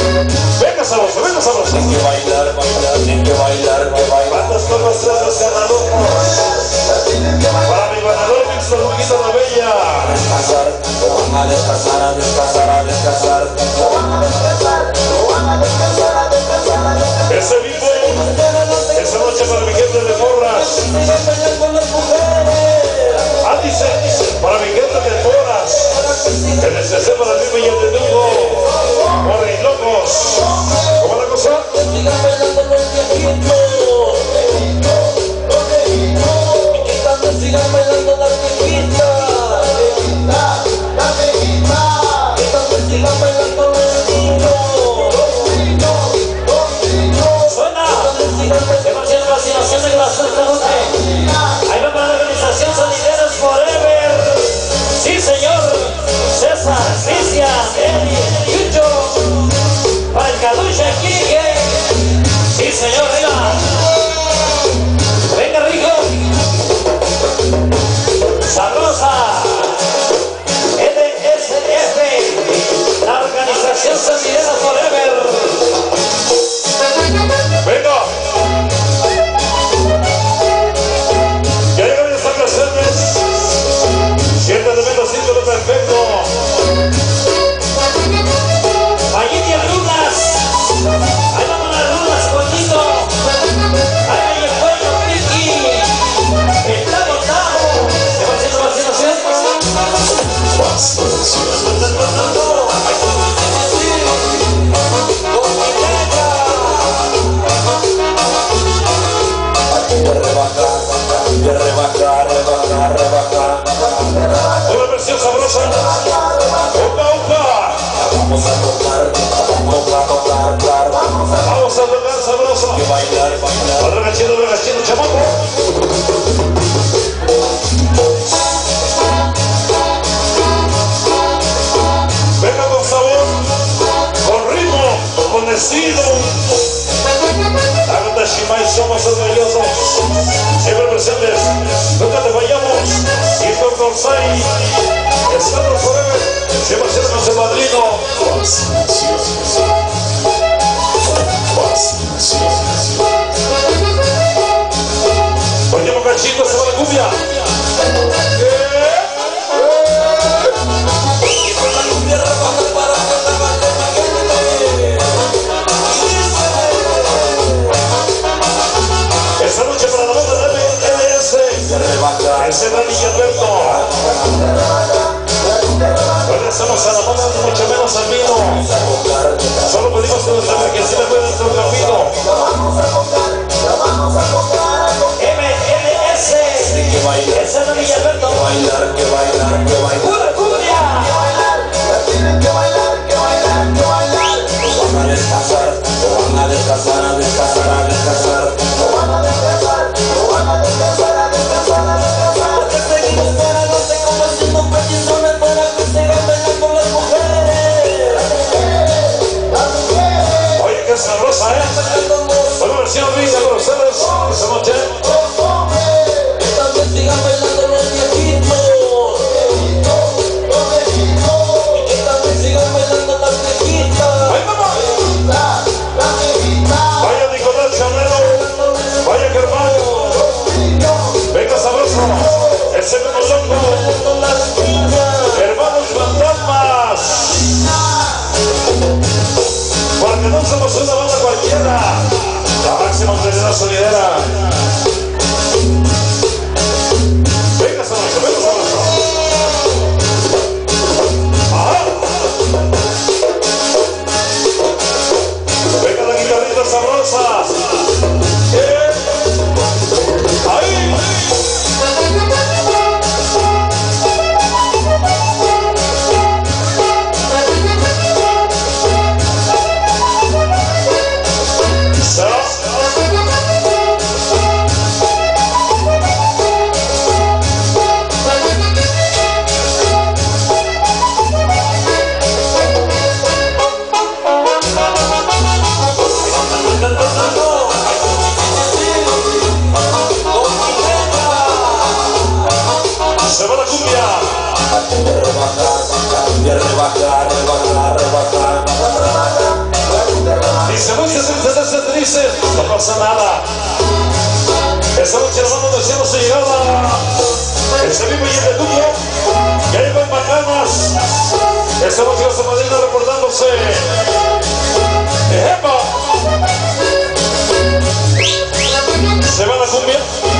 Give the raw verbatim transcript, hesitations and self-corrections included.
Venga sabroso, venga sabroso. Hay que bailar, bailar, hay que bailar, que bailar. ¿Cuántos cocos traes ganador? Para mi ganador, Víctor Huguito La Bella. Descansar, van a descansar, a descansar, a descansar. Ese vivo, esa noche para mi gente de Porras. Ah, dice, para mi gente de Porras. El S C para mí y el de Dugo. Morri locos. ¿Cómo la cosa? Sigan bailando las viejitas. Sigan bailando los niños. Suena. Demasiada vacilación en la suerte noche. Ahí va para la organización Sonideros Forever. Sí, señor. César, Cristian, Eli, Yucho. Para el Caducha, Quique. Sí, señor, venga. Venga, rico. Sabrosa. L S F. La organización Sonideros Forever. Venga. Ya llegaron estas canciones. Siéntate menos síndrome perfecto. Mayini Lunas. Ahí vamos las lunas, Juanito. Ahí hay el cuello, Vicky. Está botado. Se va haciendo vacilación. De rebajar, rebajar, rebajar. Una versión sabrosa. Opa, opa. Vamos a tocar, vamos a tocar, claro. Vamos a tocar sabroso. Que bailar, bailar. Regachino, regachino, chamaco. Venga con sabor, con ritmo, con estilo. Agata Shimai, somos orgullosos. Siempre presentes, nunca te fallamos. Y con Corsay, estamos forever. Siempre siendo con su padrino. Último cachito, se va a Esperamos que nuestra emergencia pueda nuestro camino. M L S. Esa es la Villalberto. Que bailar, que bailar, que bailar. ¡Pura cumbia! Tienen que bailar, que bailar, que bailar. No van a descansar, no van a descansar, a descansar, a descansar. No van a descansar, no van a descansar, a descansar, a descansar. Porque seguimos esperándote como haciendo peticiones para que sigan bailando con las mujeres. Las mujeres. Oye, qué sabrosa, ¿eh? Una versión rica para ustedes esta noche. Que también sigan bailando los viejitos. Los viejitos. Y que también sigan bailando las viejitas. ¡Ahí vamos! Vaya Nicolás Chamero, vaya Germán, venga sabroso, el segundo loco, hermanos fantasmas, porque no somos una banda cualquiera, la máxima autoridad solidera. Venga sabroso, venga sabroso. ¡Ajá! Venga la guitarrita sabrosa. ¡Eh! ¡Ahí! Se va la cumbia. Rebajar, rebajar, rebajar, rebajar. Dice, muchas veces se dice, no pasa nada. Esta noche, hermano, deseamos su llegada. Este vivo y el tuyo. Y ahí van bacanas. Esta noche vas a Madrid recordándose. ¡Ejepa! Se va la cumbia.